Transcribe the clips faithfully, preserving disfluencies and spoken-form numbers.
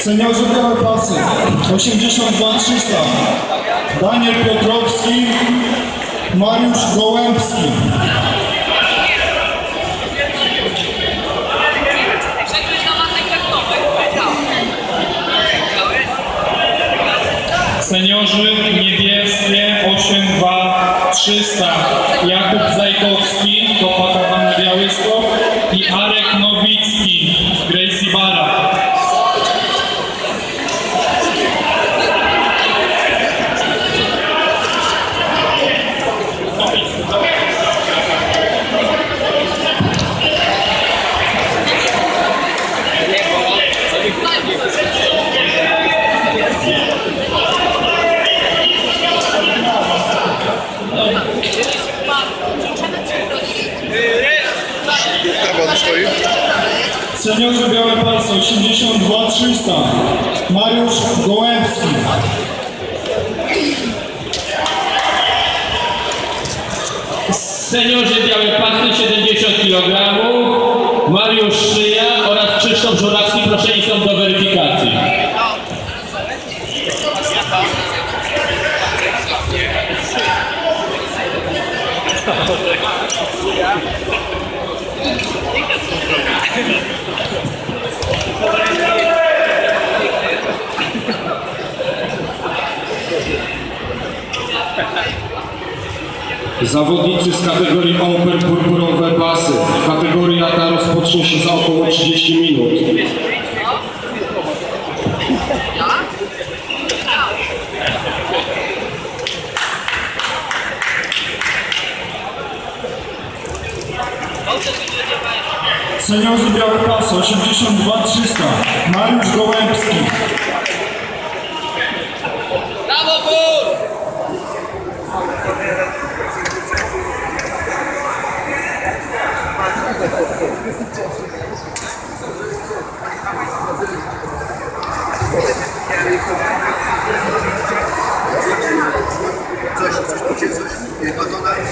Seniorzy białe pasy osiemdziesiąt dwa trzysta. Daniel Piotrowski, Mariusz Gołębski. Seniorzy niebieskie osiem dwa trzysta. Jakub Zajkowski, Copacabana Białystok i Arek Nowicki, Gracie Barra. Seniorzy białe pasy osiemdziesiąt dwa trzysta. Mariusz Gołębski. Seniorzy białe pasy siedemdziesiąt kilogramów. Mariusz Szyja oraz Krzysztof Żurawski proszeni są do weryfikacji. Zawodnicy z kategorii Open purpurowe pasy. Kategoria ta rozpocznie się za około trzydzieści minut. Seniorzy białe pasy osiemdziesiąt dwa trzysta. Mariusz Gołębski. Brawo, Bór! Coś, coś, coś, coś, no to na...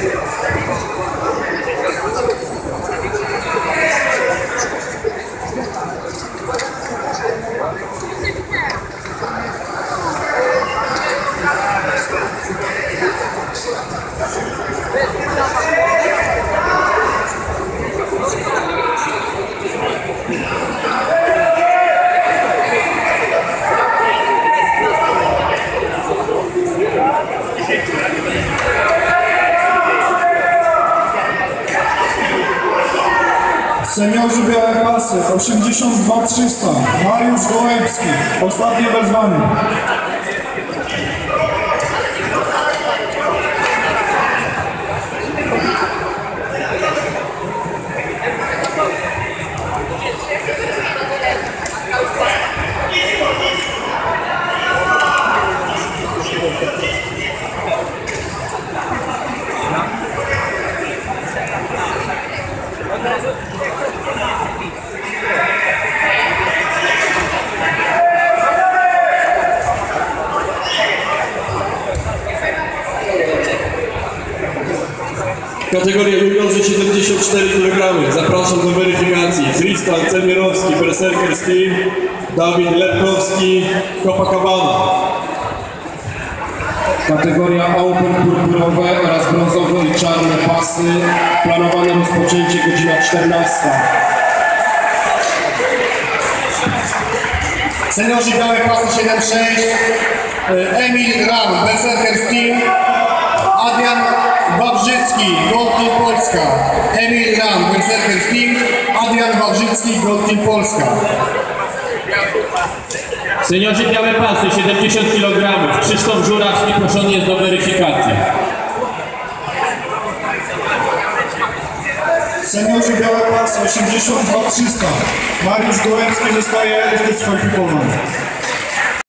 Seniorzy białe pasy osiemdziesiąt dwa trzysta. Mariusz Gołębski. Ostatnie wezwanie. Kategoria juniorzy siedemdziesiąt cztery kilogramy. Zapraszam do weryfikacji. Tristan Cemierowski, Berserker Team, Dawid Lepkowski, Copacabana. Kategoria Open purpurowe oraz brązowe i czarne pasy. Planowane rozpoczęcie godzina czternasta. Seniorzy białe pasy siedem sześć. Emil Ram, Berserker Team. Adrian Wawrzycki, Gold Team Polska. Emil Ram, Berserker Team. Adrian Wawrzycki, Gold Team Polska. Seniorzy białe pasy siedemdziesiąt kilogramów. Krzysztof Żurawski proszony jest do weryfikacji. Seniorzy białe pasy osiemdziesiąt dwa trzysta. Mariusz Gołębski zostaje zdyskwalifikowany.